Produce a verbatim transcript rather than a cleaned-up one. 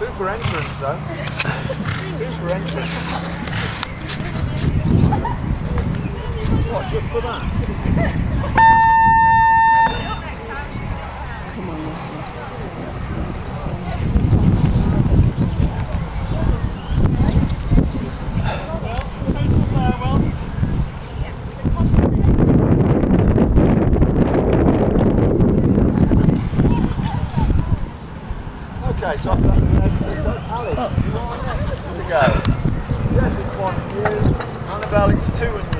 Super entrance though. Super entrance. What, just for that? Come on, Okay, so I've got Alice, oh. to go. Yes, it's one of you. Annabelle, it's two and